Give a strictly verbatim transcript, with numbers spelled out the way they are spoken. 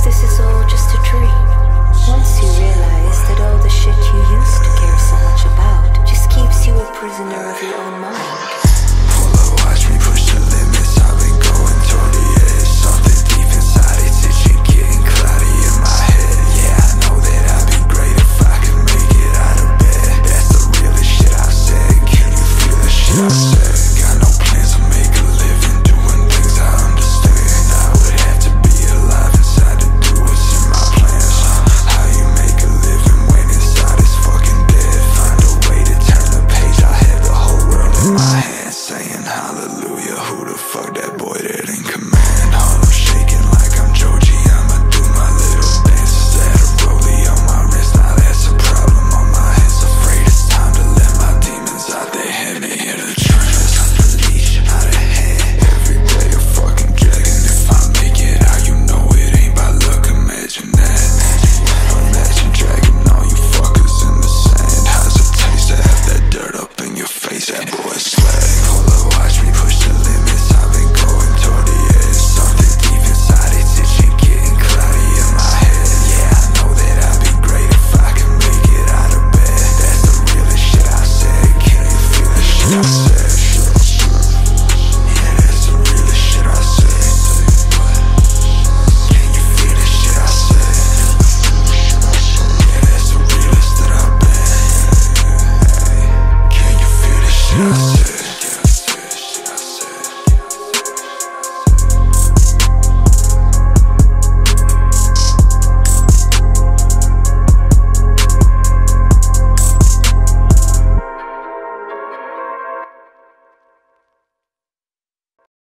this is all just a dream. Once you realize that all the shit you used to care so much about just keeps you a prisoner of your own mind.